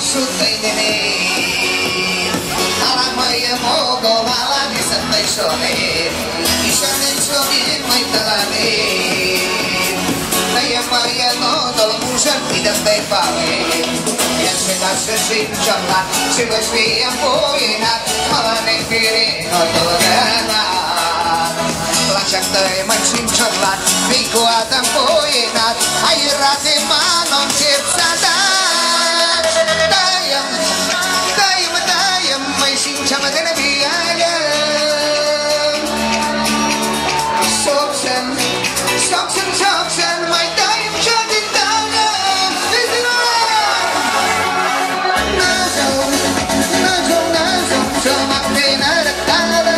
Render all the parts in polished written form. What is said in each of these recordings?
sutai de mei Ala măie mogo, ala ni să mai șone Ișa ne șone, mai tălane Măie măie no, dol mușă, idă stai pale Iar se da să și înceamlat Și vă știe împoienat Ala ne fire, no tălăgănat La ceacă-i mă cincerlat Ficu ată împoienat Ai rate mano-n cer să dat Dai-am, dai-mă, dai-am Mai cinceamă de nebială Soxen, soxen, soxen Mai dai-am ce din dală Nazău, nazău, nazău Să mă plină de tală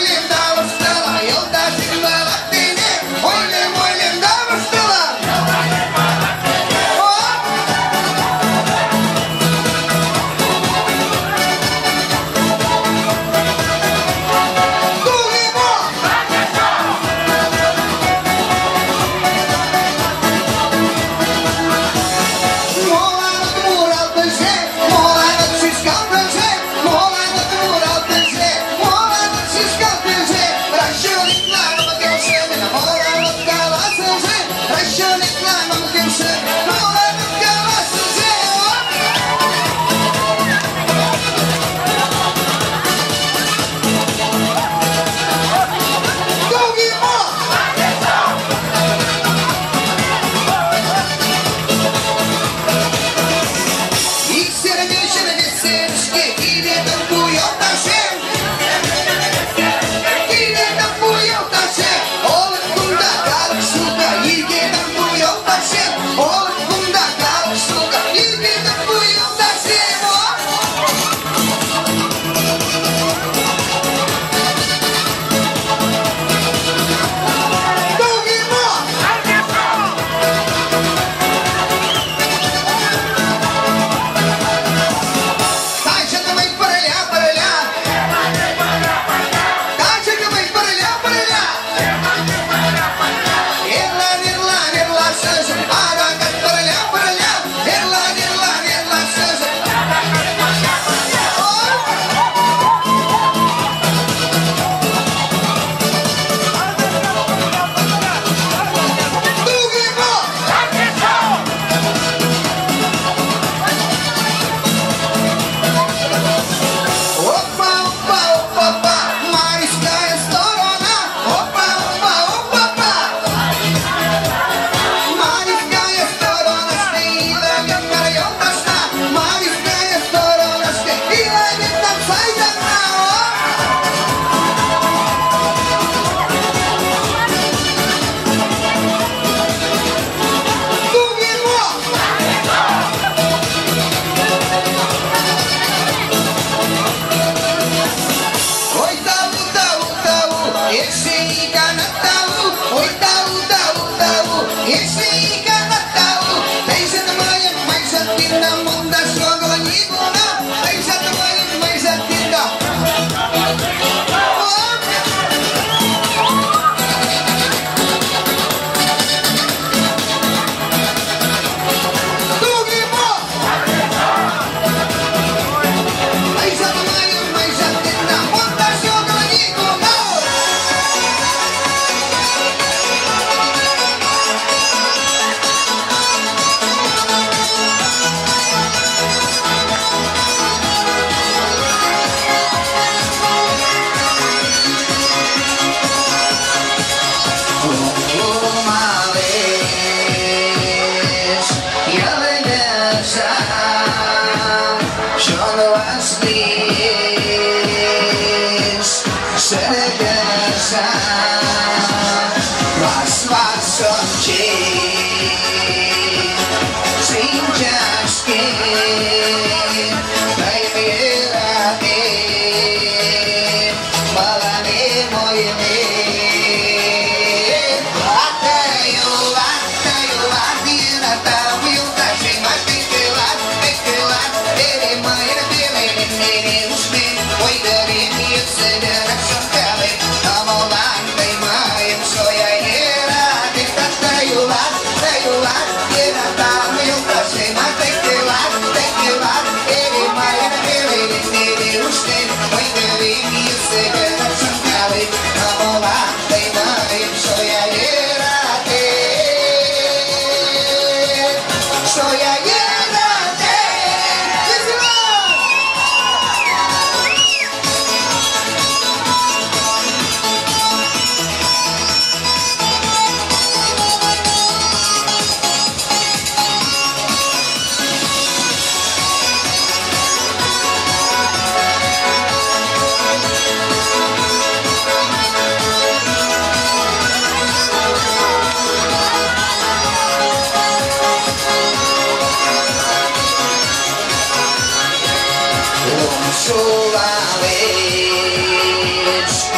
Suaves, sos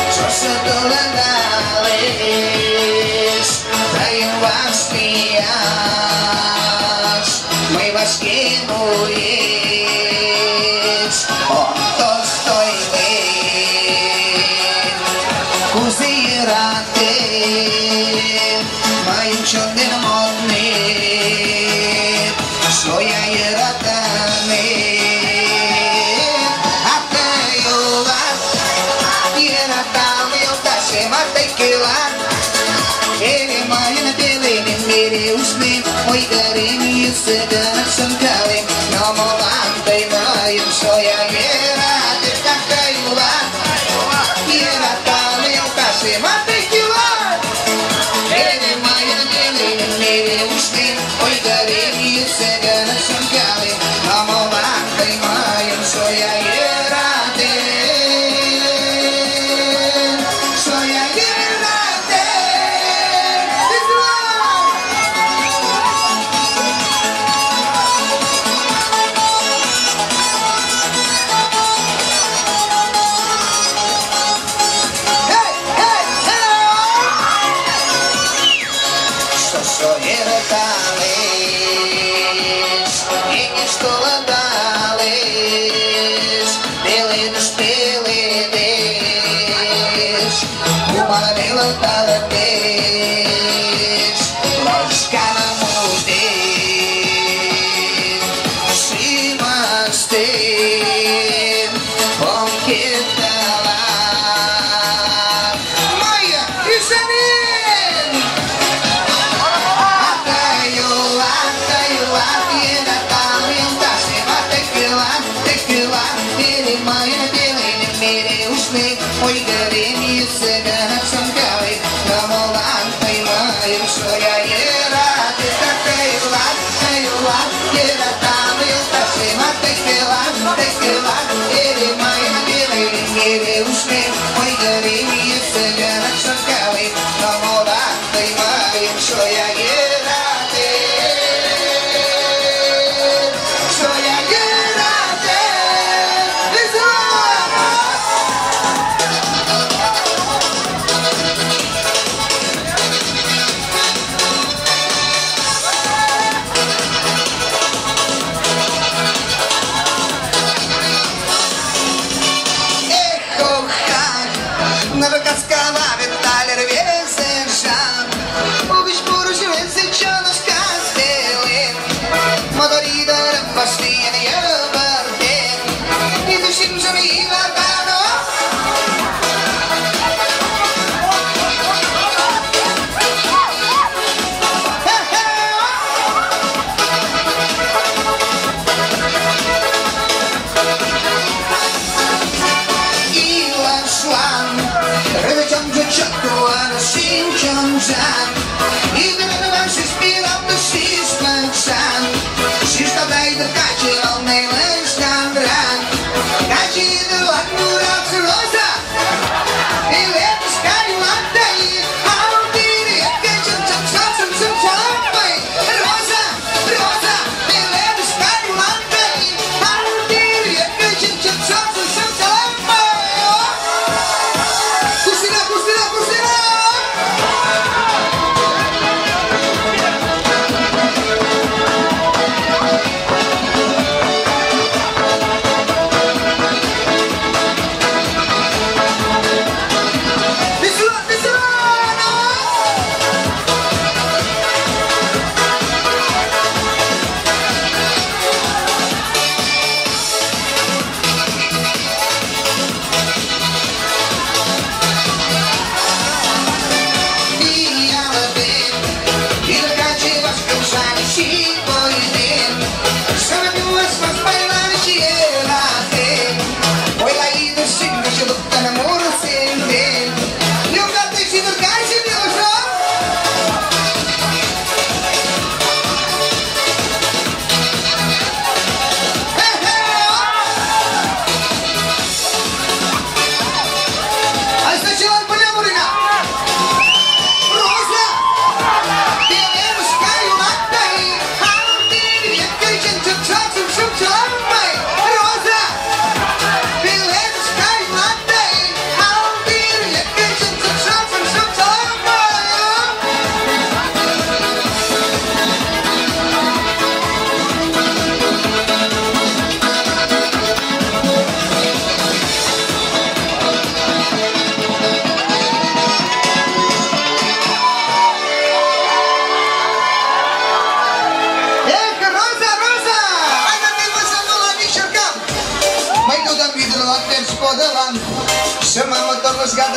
догадались, даем вас смеясь, мы вас кинулись, он толстой был, кузы рады, моим черным модным, своя ератаны. Ой, горение цыганок санкали, но молантой моим, что я рады, такая была. Ератаны, укасы, матыкила. Эли мои на белые мире ушли. Ой, горение цыганок санкали, но молантой моим, что я рады, что я рады. Ой, горение цыганок санкали, но молантой моим, что я рады, такая была, ератаны, укасы, матыкила, или мои на белые мире ушли. Ой, горение цыганок санкали, но молантой моим, что я рады, что я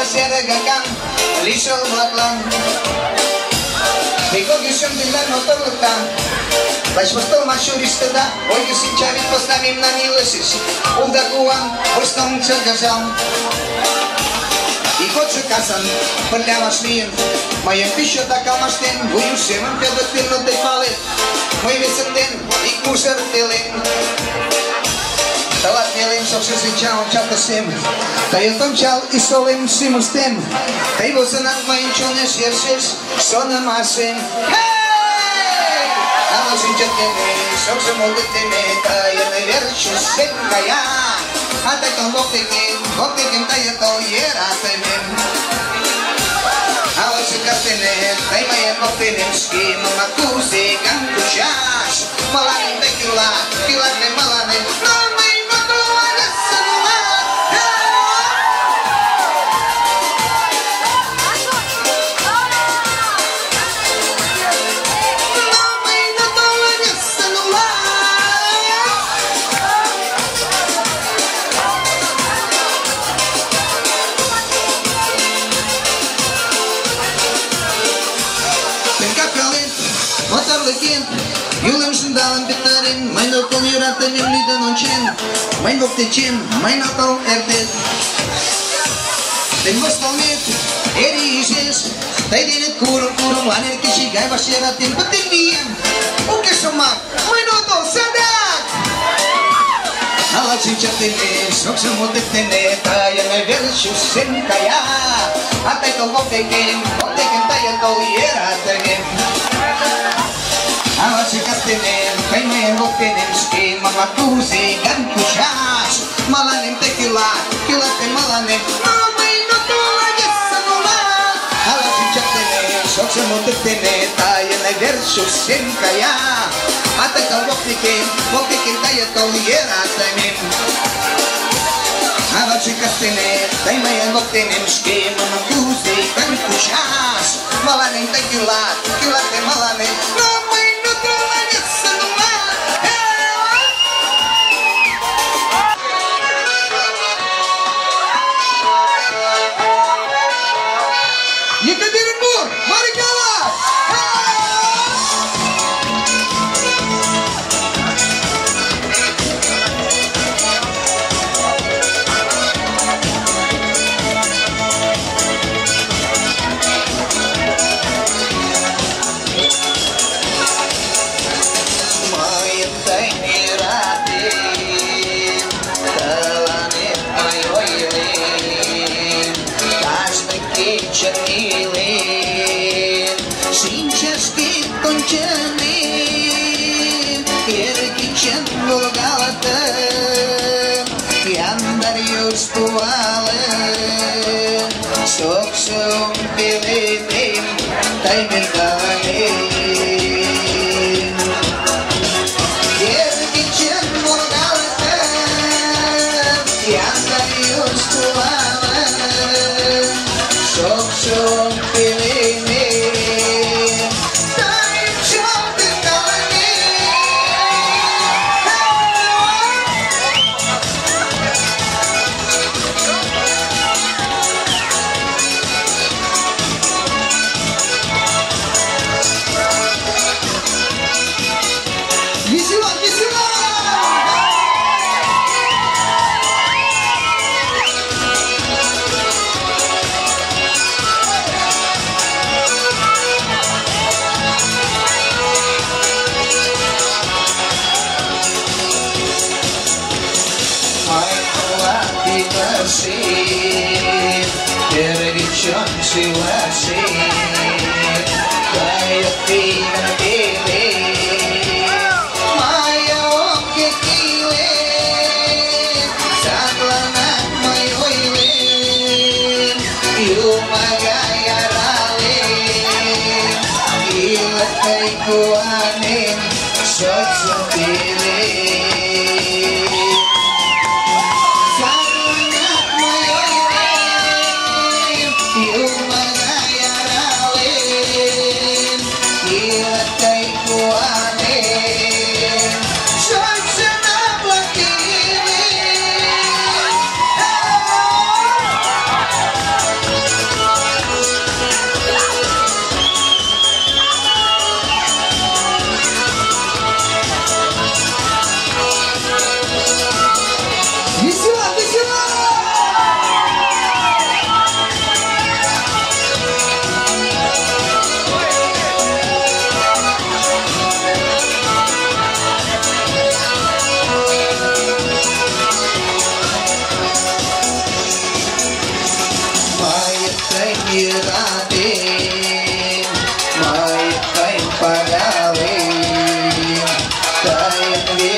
masyarakat Lisol Matlang Bego gisham dinler motorluktan Başvastol maşuristada Ой гусинчавит поставим на милосись Улдакуан Устом цергазам И кот же казан Пырля машлин Моем пищу така маштен Бую шемам педотин но ты палет Мой весенден И кушер пилен Талат милым совсем свечам чата сем Таютом чал и солым симустем Тай босанат моим чонеш ершеш Сона масем Ала синчатене Совсем молдетене Тая наверчу сенкая А тай тон Воктекен тая то ератемен Ала синкатене Тай моем воктенем Ски мама кузи гантушаш Маланем текила Пилатне маланем Юлым шындалым беттарен, майн окол юратым лиден ончен, майн воктечен, майн окол эртет. Тен востолмет, эри ишеш, тай денет курум, ланер киши гай вашератен, баттен дием, уке шомак, майн ото садак. Ала синчатене, соксам отетене, тая наверчу сенкая, а тай тол воктекен, тая тол ератен. Ала сикатенем, каймаем воктенем, ски мама кузи гантушаш, маланем текила, килате маланем, мамай но тола ясанула. Ала сикатенем, соксем отетене, тая наверчу сенкая, а текал воктекен тая тол ератенем. Ала сикатенем, каймаем воктенем, ски мама кузи гантушаш, маланем текила, килате маланем, Екатеринбург, Марикала! Мои тайны рады, таланет мой ойлен, каждый вечер милен, шинчашки кончены, еркичен булгалаты, яндар юстуалы, соксум пилетим, таймергален. Iratin mai kain pagalin kain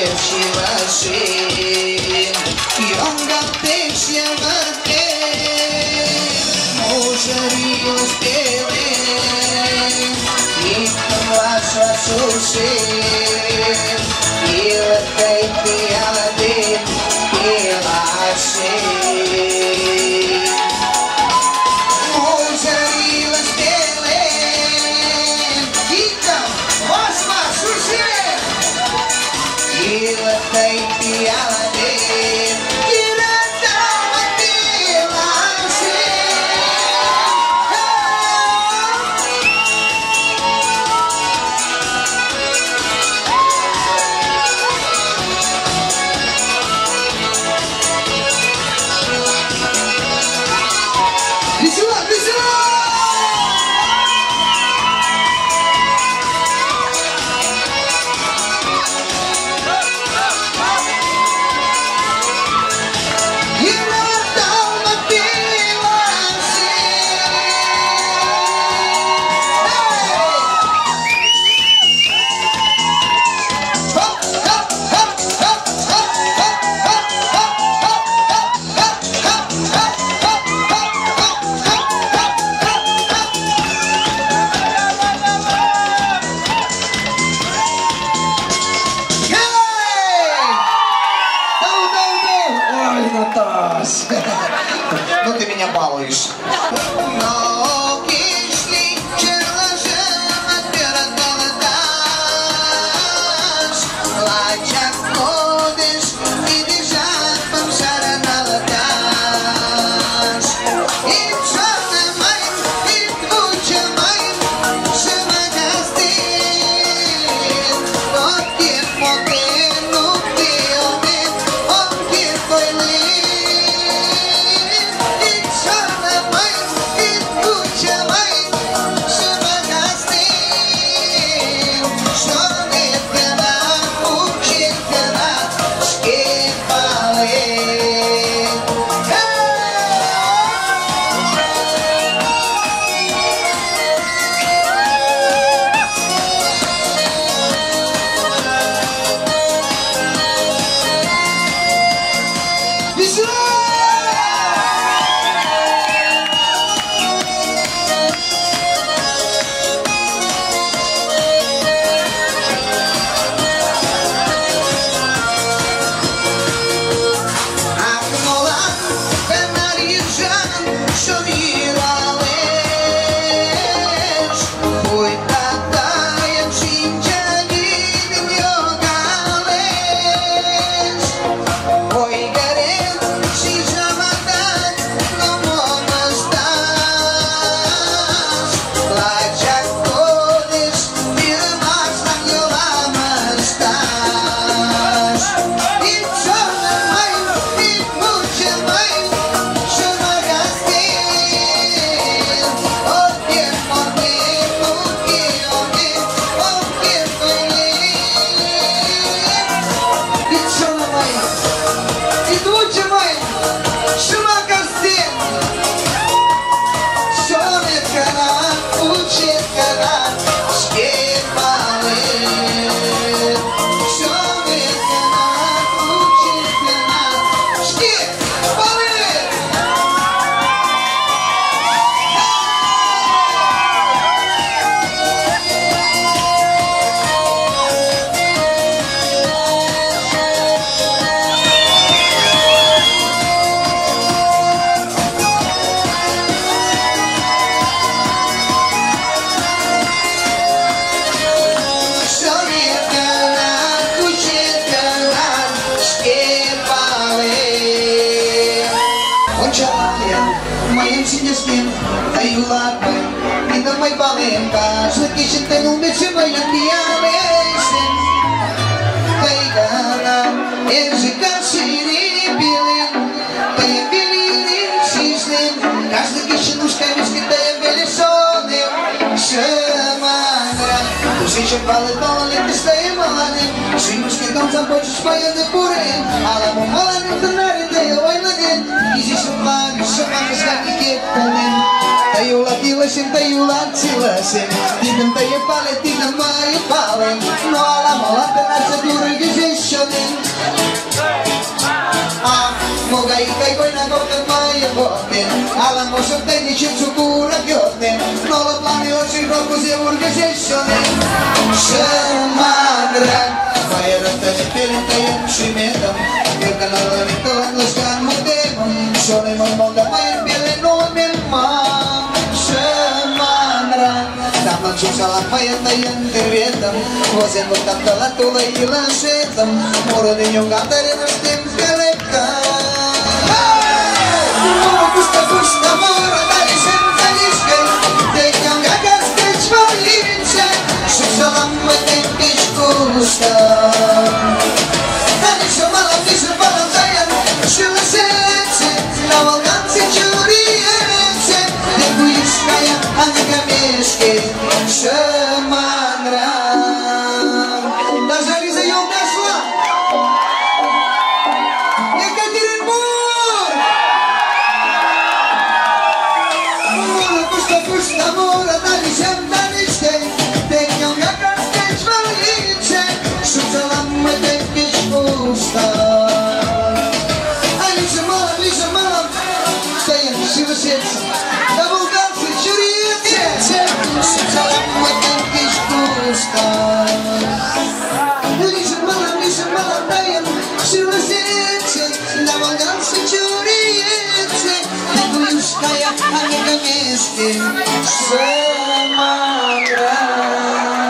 virchilasin yang gaptek siavarte mojarios telen itam rasa susin ilakai tiadin ilasin mojarios telen itam rasa susin ilakai tiadin Ну ты меня балуешь. Но если челожем отберет голодаш, плача ходишь и бежать помшара налаташ. И черным моим, и тучем моим, шамагастин. Вот кир мотин, ну ты один, он кир твой may bangin ka sa kisip ka nung medyo may nandiyamesin kay gana enzika sinipilin kaya bilinin sislim kas na kisip nung skamis kita yung bilisonim semana tusi siya palit mawalitis na yung malalim simus kitang sa pagsus pa yung napurin alam mo malalim ka na rin tayo ay nagin isisumang sa mga skakikip tanin Tayula tilasin, tayula tilasin. Tidem taye pale, tidem maye pale. No ala molate na se durge jeshonin. Moga ikay ko'y nagotan maye boten. Ala mo sa teni chitsukura gyoten. No la plani osin roku se urge jeshonin. Shemadran. Bayarata ni pilin tayong shimedam. Kirkanala nito ang laskan mo demon. Shonay mamonda mayin pilin no memang. Shemadran. Taman susalang mayan tayan tervetam. Wazen bukan telah tulay ilang setam. Muro ninyong gatarin ang tim pelekam. Muro gusta muro dari sentaliskan. Tenyong gagas kecvalince. Susalang mayan keckustan. Tadi semalam di sepalam sayang. Şulesense. Lavalgan securiyense. Deguyuş kaya anga meşke. Шаманран. Дожали за ел дошла. Екатеринбург. Мура пушта мура дали чем даничтей. Теньон гакан стеч валиче. Шуталам мы текиш пуста. А лише малом. Стоим сила сердца. Да булганцы чуриете. Шуталам мы текиш пуста. Лише малом даем сила сердца. Да булганцы чуриете. Дегуюшкая ангела вместе. Шаманран.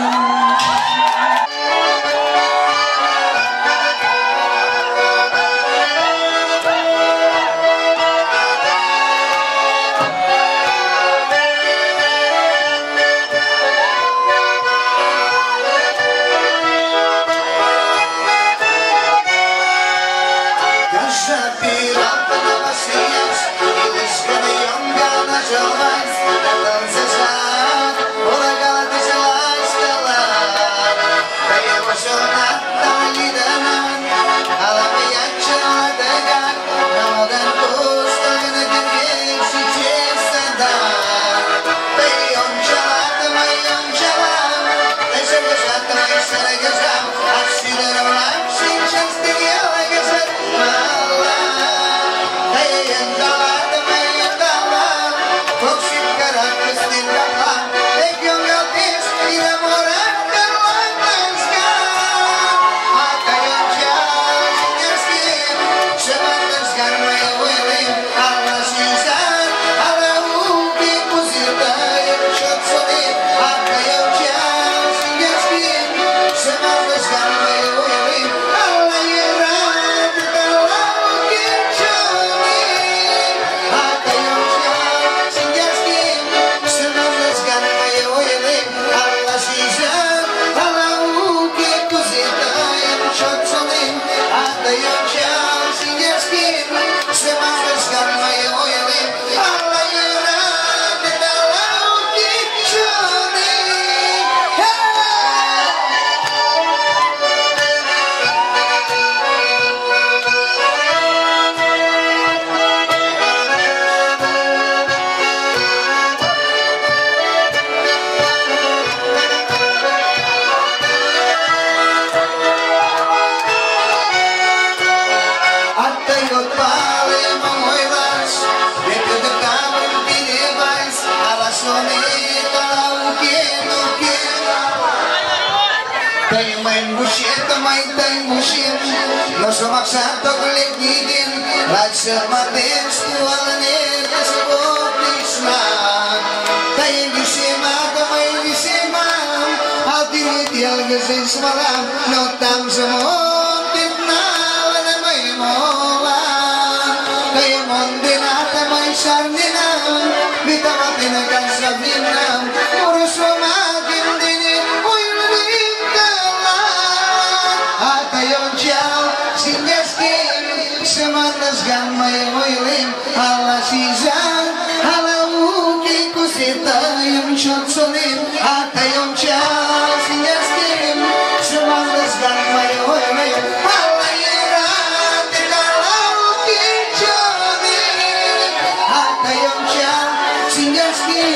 Sumaksarto kulit din, laksamatin stualane kasabotishna. Tayo gisima, kamay gisima, hati tial gasis malam, notam samontin na wala may mola. Tayo mondina, kamay sarnina, bitamatin ang kansabina, puro sumakin din, uy maligtalan. At tayo dyan, semanas gamay moilim ala sizan ala uki kusita yung chotsolim atayong chal sinaskim semanas gamay moilim ala iran ala uki chodim atayong chal sinaskim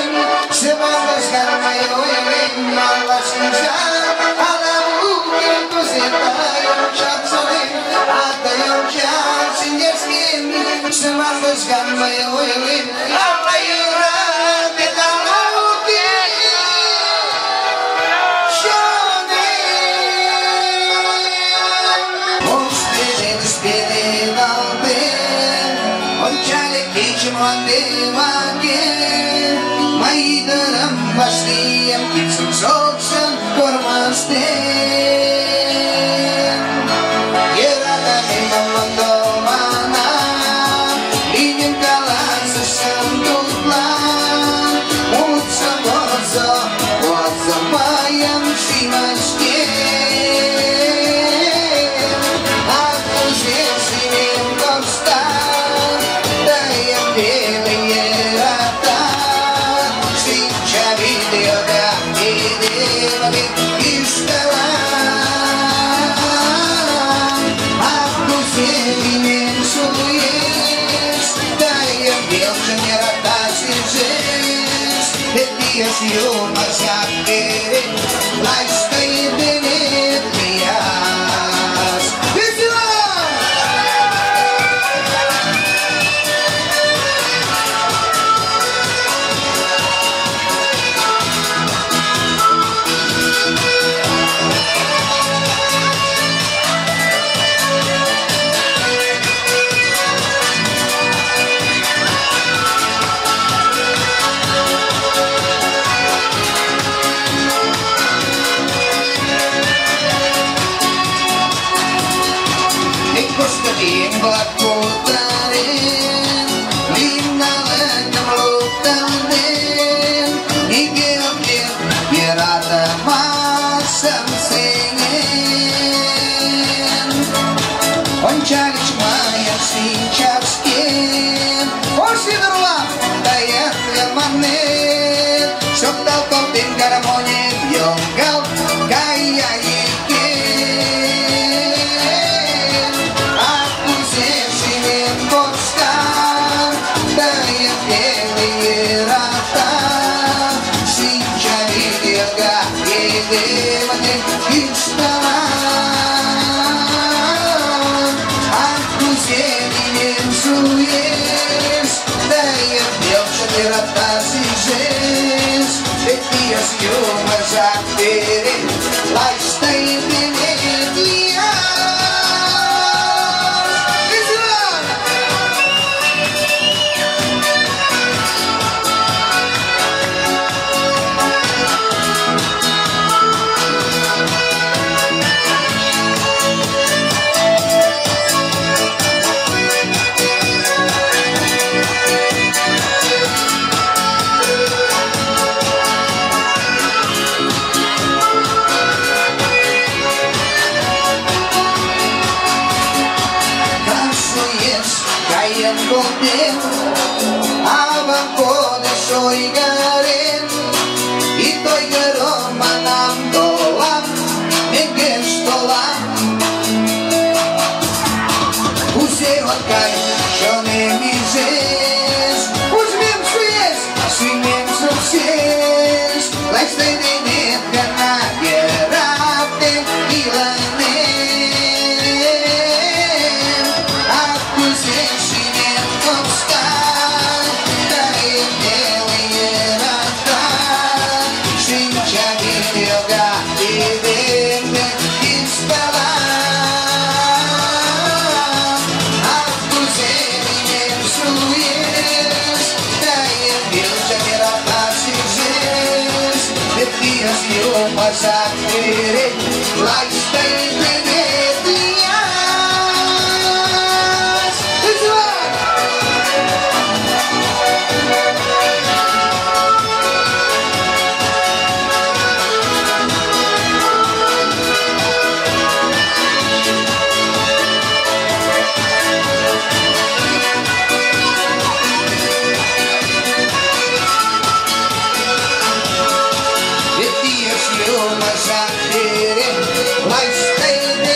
Life stayed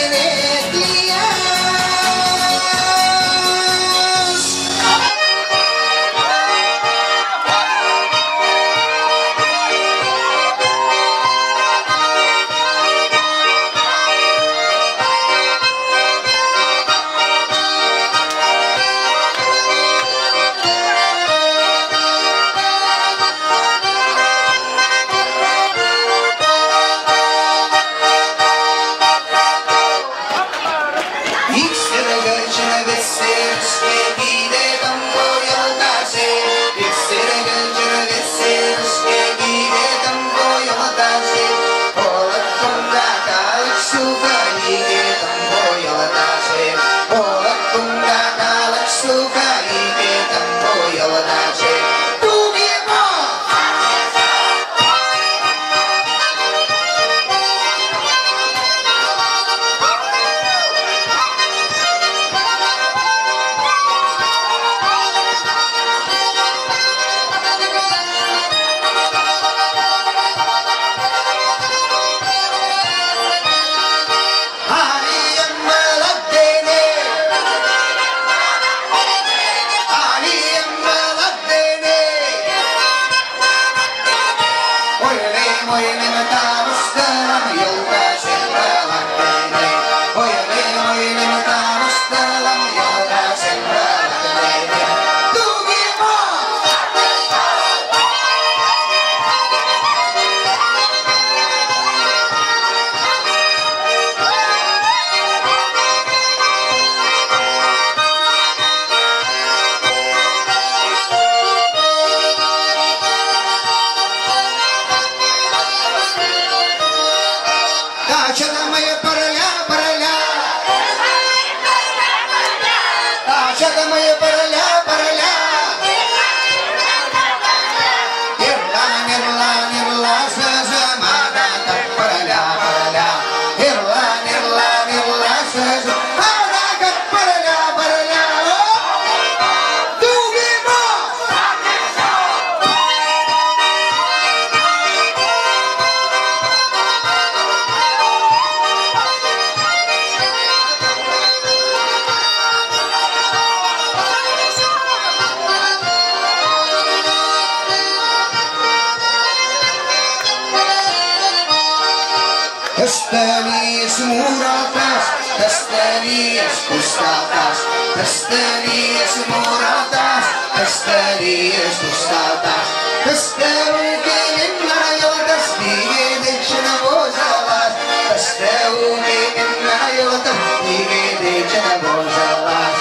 Estelies muratas, estelies pustatas, estelies muratas, estelies pustatas, estelies muratas, digede chenavozalas, estelies muratas, digede chenavozalas.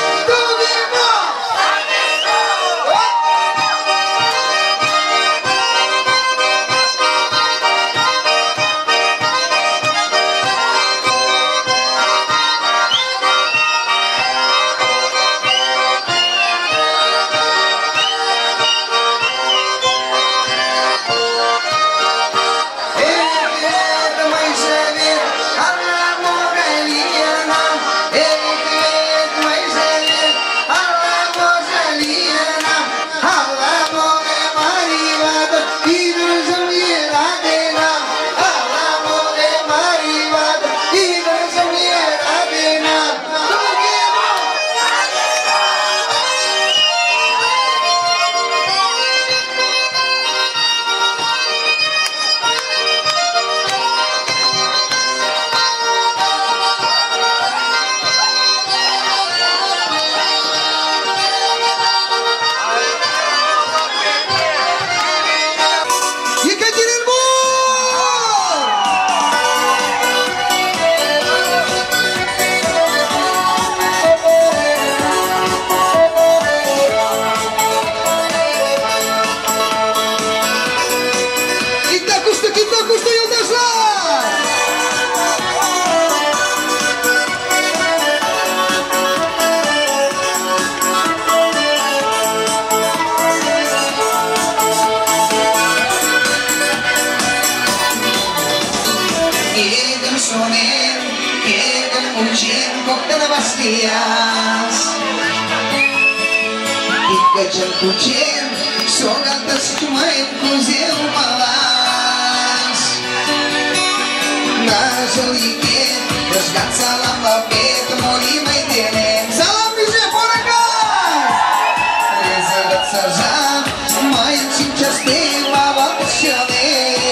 Kucing, soal atas cumain kuzil malas. Nazolikin, desgat salam babet, mori mai dele. Salam bise porakas. Rezagat sazam, mai cinchas de mava kushane.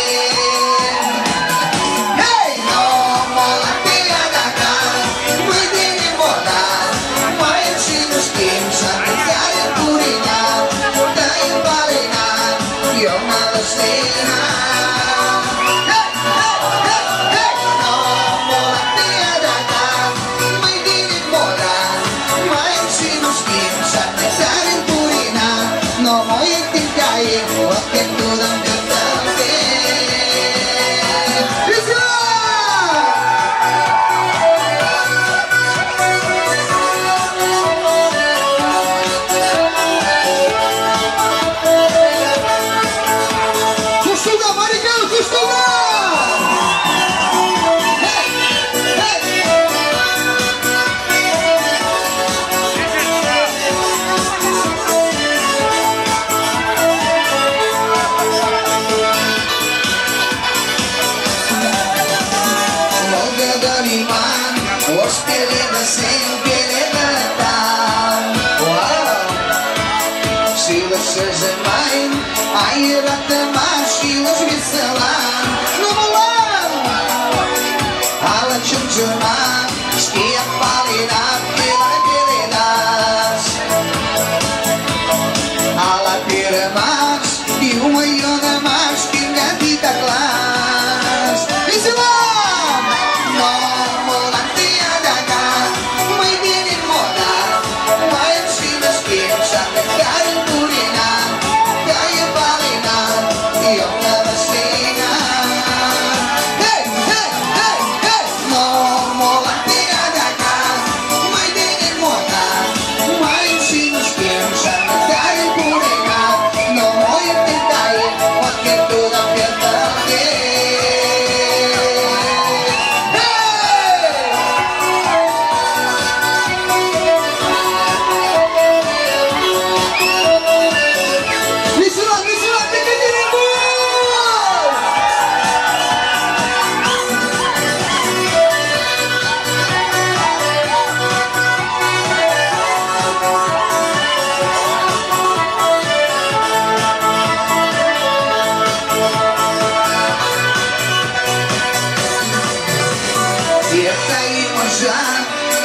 Hey, no molate adakan, mai dele moda, mai cinus kim sangat. Stay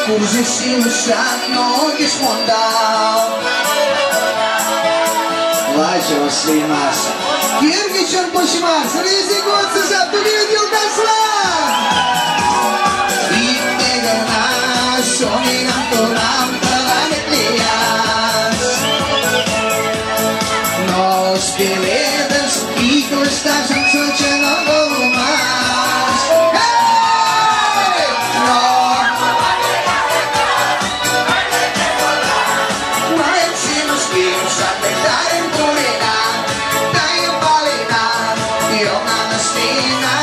Уже силы шаг, ноги смондал. Лачева слимас. Киргичон пошимас. Резигоцы за тулидил каслан. И негана сонинам турам таланет лияс. Но скелетос и костасом сочено голумас. Tayo balikan, iyong ang asina.